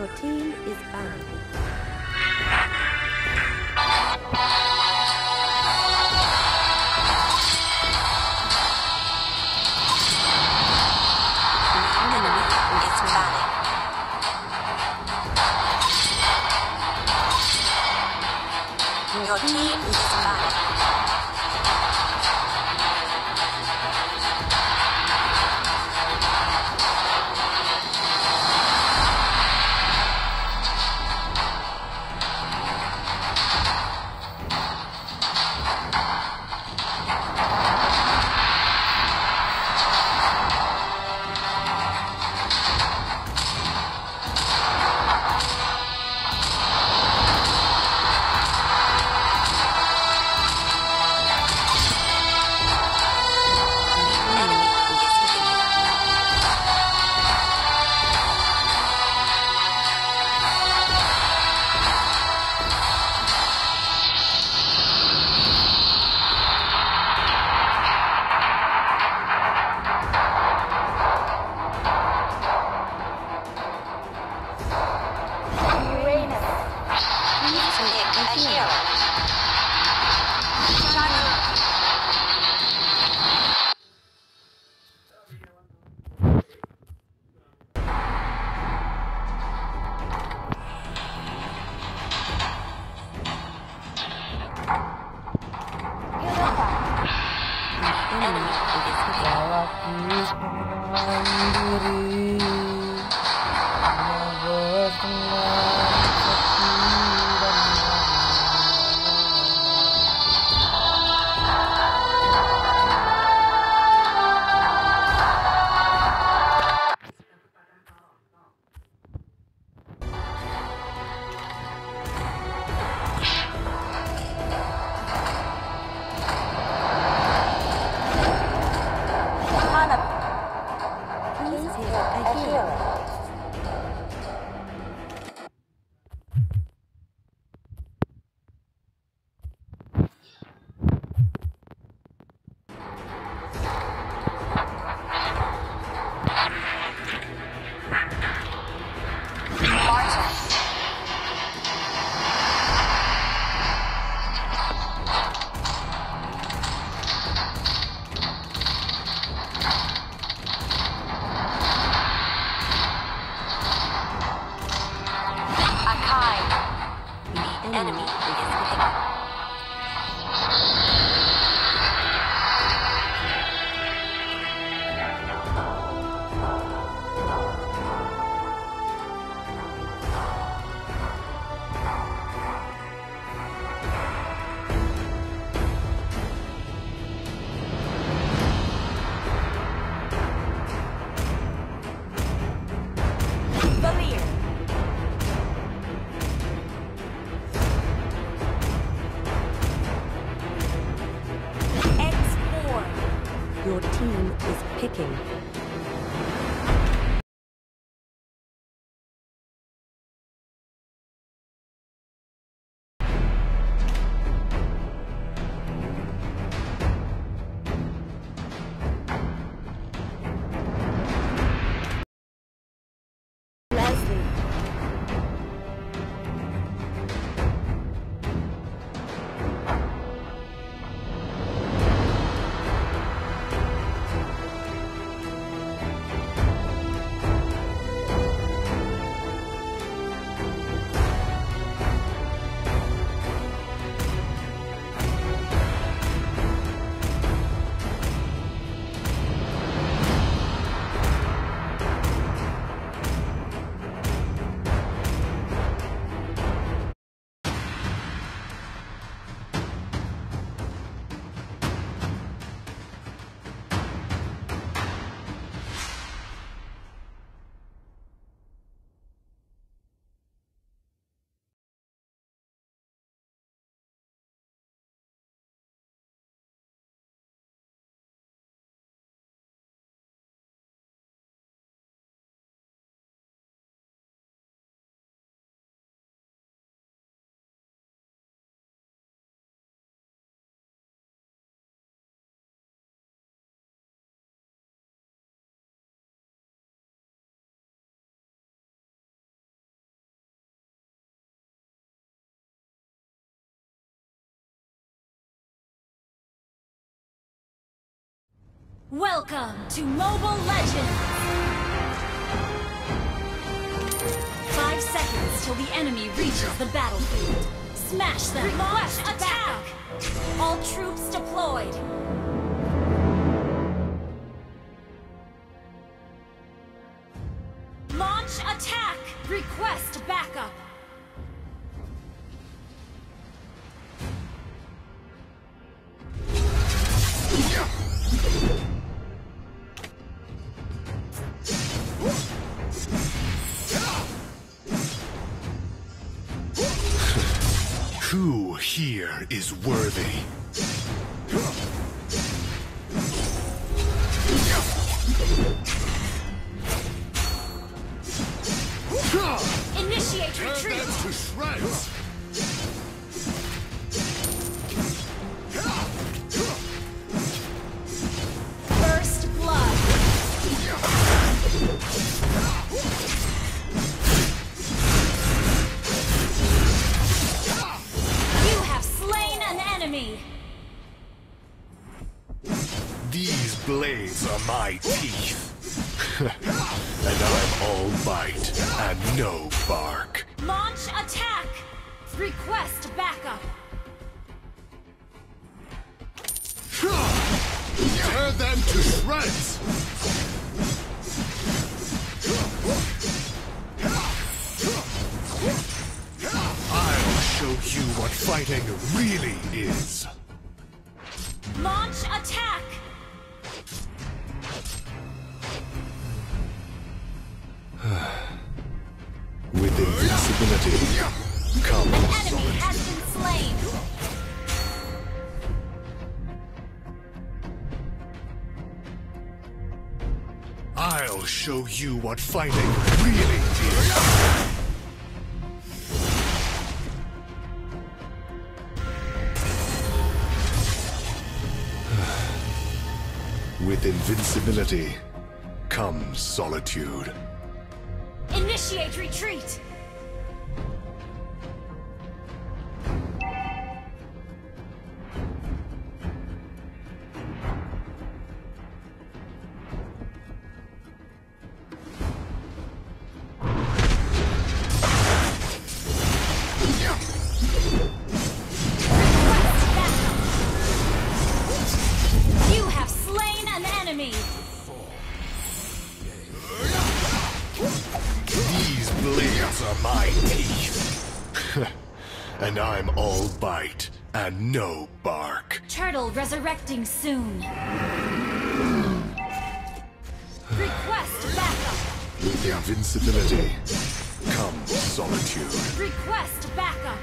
Your team is banned. Your team is banned. Your team is picking. Welcome to Mobile Legends! 5 seconds till the enemy reaches the battlefield. Smash them! Launch attack! All troops deployed! Launch attack! Request backup! Who here is worthy? Initiate retreat! Tear them to shreds! First blood! You have slain an enemy! These blades are my teeth. And I'm all bite and no bark. Launch attack! Request backup! Tear them to shreds! I'll show you what fighting really is. Launch attack! With invincibility comes An enemy solitude. has been slain! I'll show you what fighting really is. With invincibility comes solitude. Initiate retreat! You have slain an enemy! These blades are my teeth. And I'm all bite and no bark. Turtle resurrecting soon. Request backup! With invincibility comes solitude. Request backup!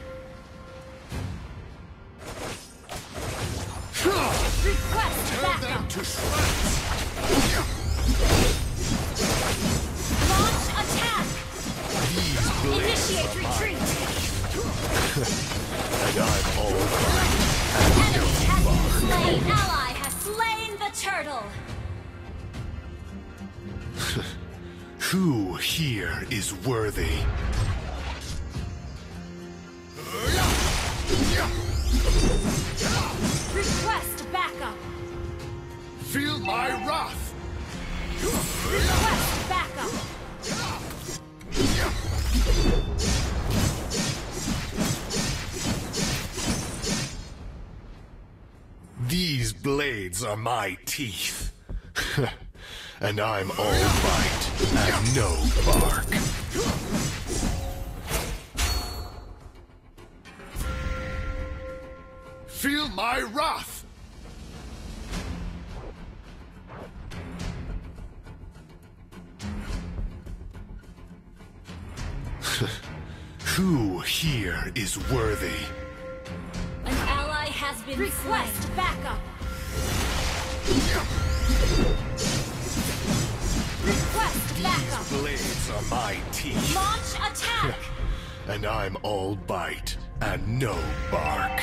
Request Tear backup! them to shreds! Launch attack! These blades Initiate are retreat! and I'm all bite and Enemy no has bark. been slain! Ally has slain the turtle! Who here is worthy? Request backup! Feel my wrath! Request backup! These blades are my teeth. And I'm all bite and no bark. Feel my wrath! Who here is worthy? An ally has been Request slain. Backup! Request backup! These blades are my teeth. Launch attack! And I'm all bite and no bark.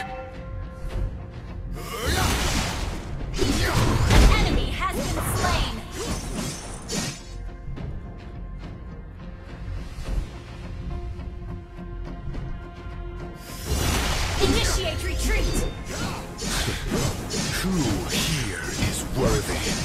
An enemy has been slain! Initiate retreat! Who here is worthy?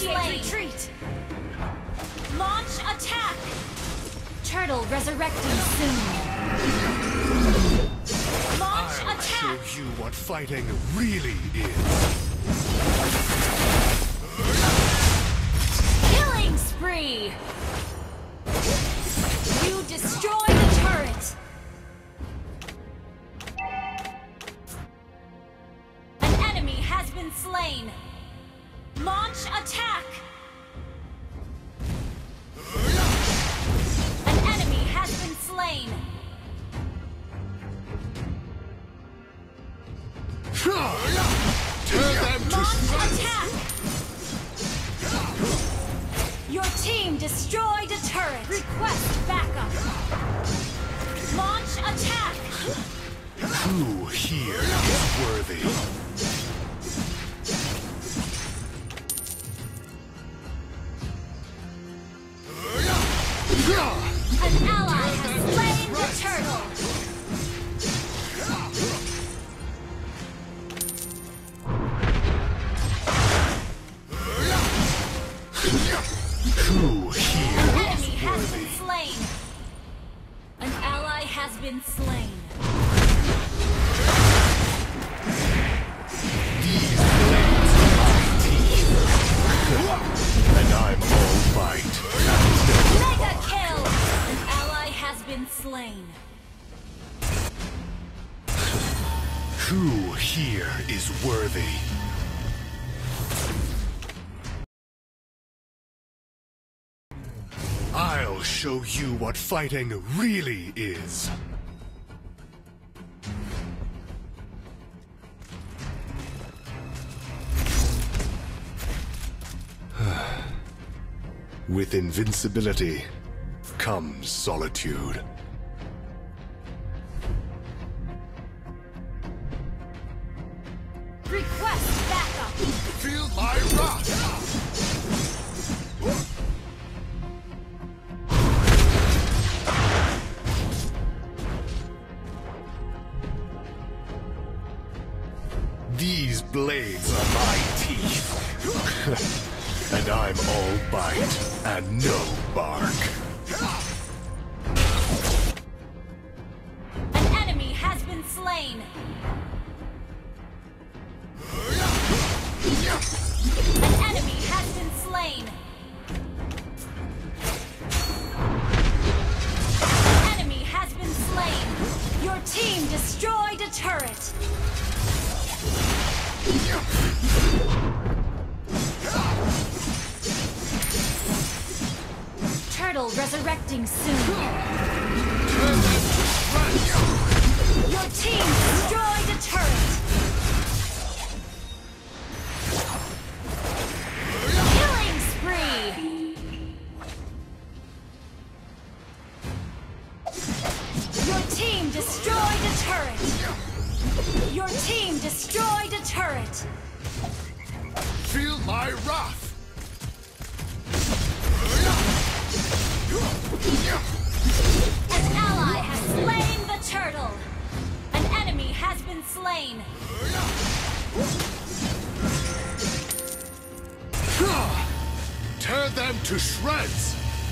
slain. Retreat. Launch attack. Turtle resurrecting soon. Launch I'll attack. show you what fighting really is. Killing spree. You destroy the turret. An enemy has been slain. Launch attack. An enemy has been slain. Turn them to Launch shreds! attack. Your team destroyed a turret. Request backup. Launch attack. Who here is worthy? An ally has slain the turtle. Who here An enemy is has worthy? been slain. An ally has been slain. These blades are my teeth. And I'm all bite. Mega kill! An ally has been slain. Who here is worthy? I'll show you what fighting really is. With invincibility comes solitude. Request backup. Feel my wrath! These blades are my teeth. And I'm all bite and no bark. An enemy has been slain. An enemy has been slain. An enemy has been slain. Your team destroyed a turret. Turtle resurrecting soon. Your team destroyed a turret. Killing spree. Your team destroyed a turret. Your team destroyed a turret. Feel my wrath! An ally has slain the turtle. An enemy has been slain. Tear them to shreds!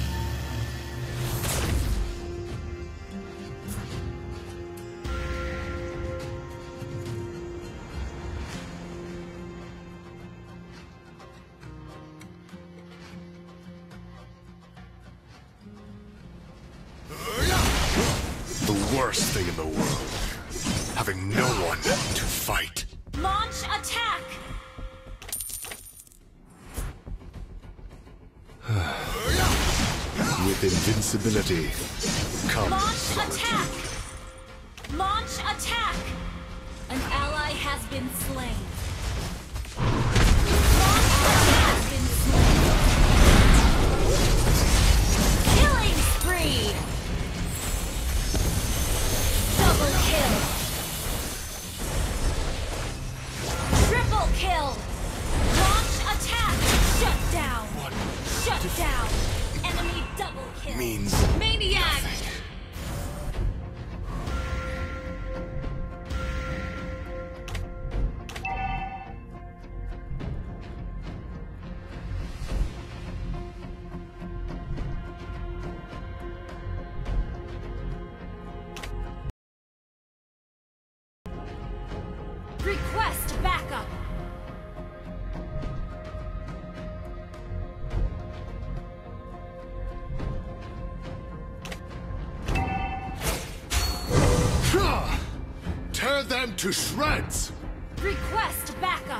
The worst thing in the world. Having no one to fight. Launch attack. With invincibility comes Launch solitude. attack. Launch attack. An ally has been slain. Launch attack has been slain. Killing spree. Double kill. Triple kill. Launch attack. Shut down. Shut down. Enemy double kill. Means Maniac. Request backup. Tear them to shreds! Request backup.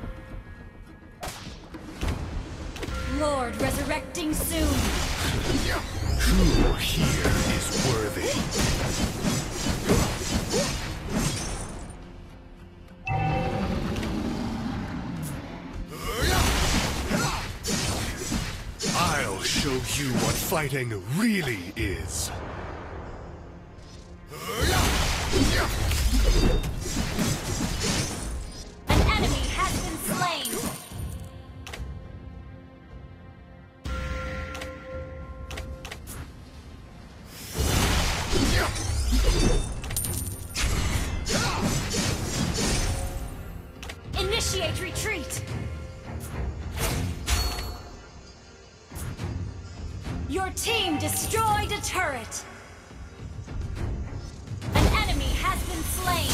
Lord resurrecting soon. Who here is worthy? I'll show you what fighting really is. An enemy has been slain. Initiate retreat. Your team destroyed a turret. An enemy has been slain.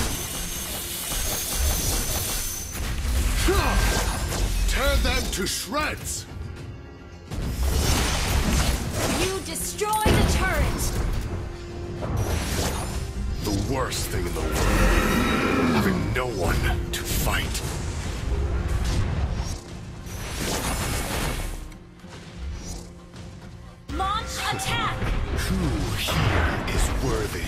Tear them to shreds! You destroyed a turret. The worst thing in the world. Having no one to fight. Launch attack. Who here is worthy?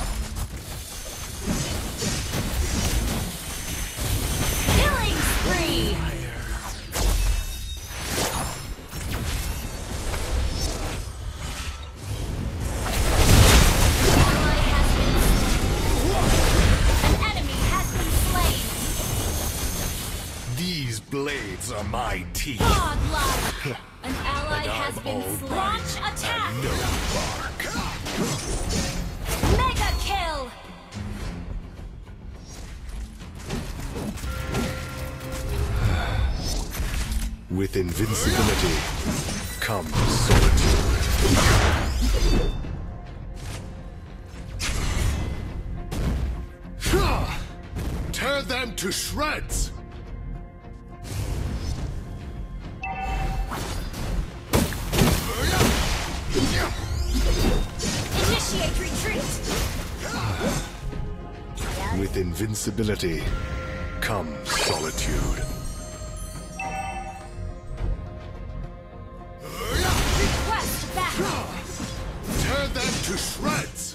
Killing spree. Ally has been slain. An enemy has been slain. These blades are my teeth. Godlike. An ally And has I'm been all slain. bite Launch attack. and no bark. Mega kill. With invincibility comes solitude. Tear them to shreds! Initiate retreat. With invincibility comes solitude. Request backup. Tear them to shreds!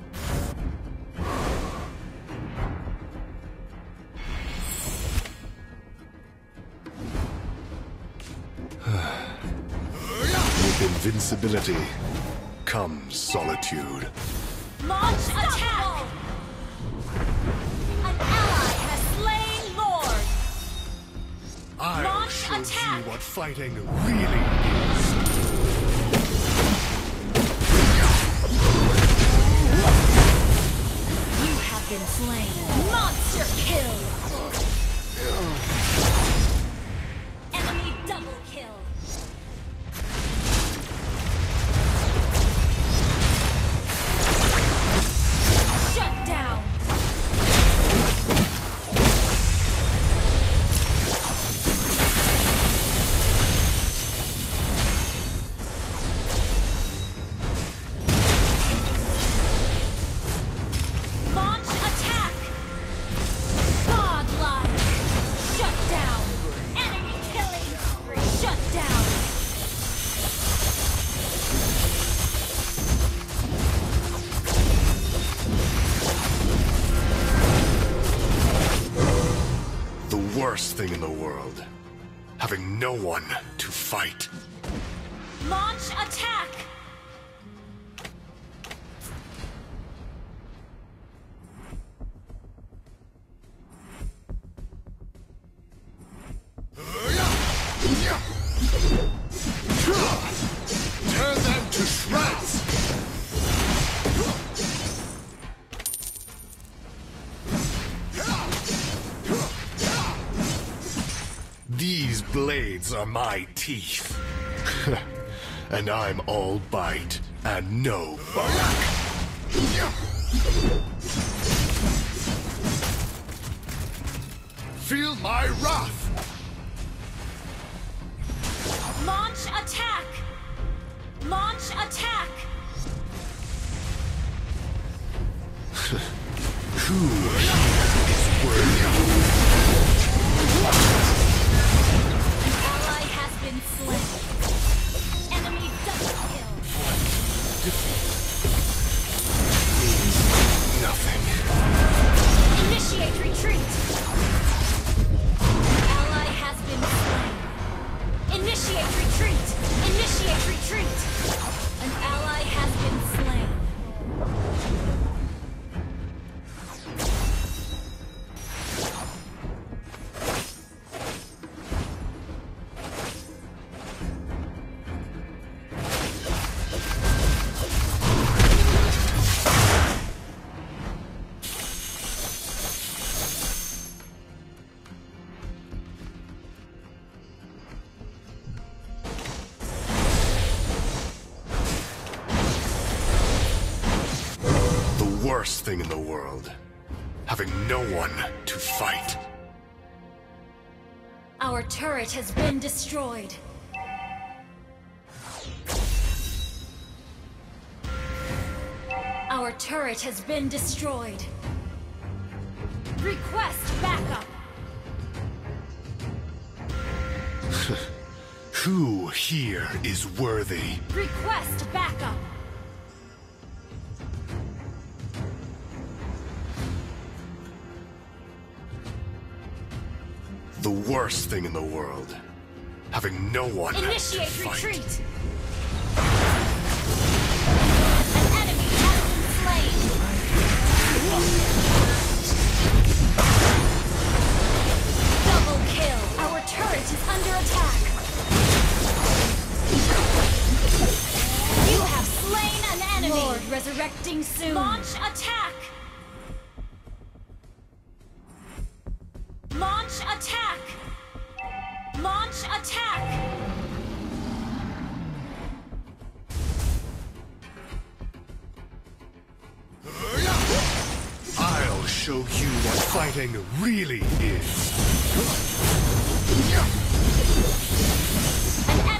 With invincibility comes solitude. Launch attack. An ally has slain Lord. I'll Launch show attack! you what fighting really is. You have been slain. Monster kill. Enemy double kill. Shut down. Launch attack. Godlike. Shut down. Enemy killing spree. Shut down. The worst thing in the world. Having no one to fight. Launch attack. Tear them to shreds! These blades are my teeth. And I'm all bite and no bark. Feel my wrath! Launch attack! Launch attack! Who is worthy? An ally has been slain. Enemy double kill. Means nothing. Initiate retreat. An ally has been slain. Initiate retreat. Initiate retreat. An ally has been slain. Worst thing in the world. Having no one to fight. Our turret has been destroyed. Our turret has been destroyed. Request backup. Who here is worthy? Request backup. The worst thing in the world. Having no one Initiate to fight. retreat. An enemy has been slain. Double kill. Our turret is under attack. You have slain an enemy. Lord resurrecting soon. Launch attack. Launch attack! Launch attack! I'll show you what fighting really is. An